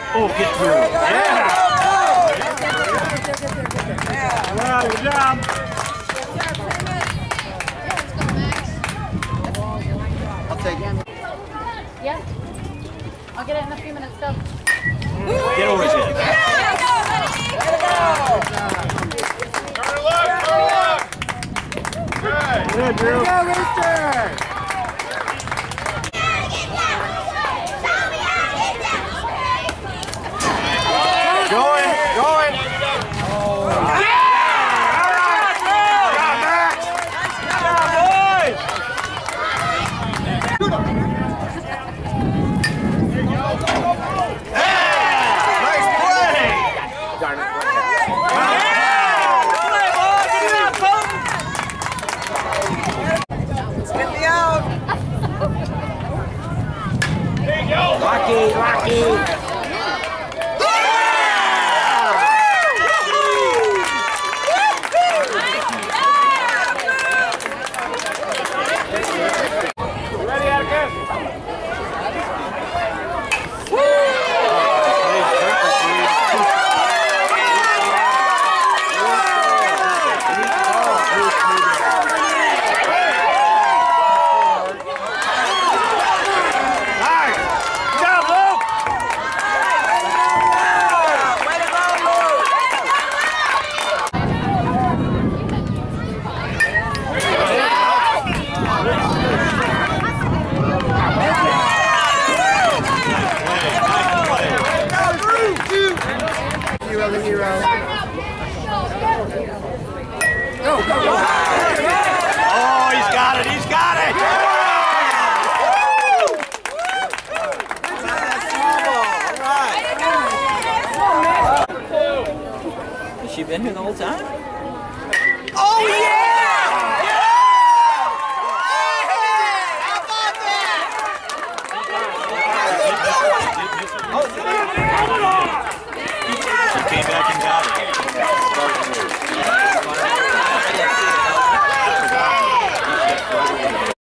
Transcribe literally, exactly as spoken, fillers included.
Oh, get through. Yeah. Wow, good job. I'll take it. Yeah. I'll get it in a few minutes. Go. Get over his head. Turn it left, turn it left. Good. Good, Drew. Go, Rooster! Going, going. Rocky, Rocky! Ready, Atticus? Hero, the hero. Go, go, go! Oh, he's got it, he's got it! Has she been here the whole time? Oh, yeah! She came back and got it.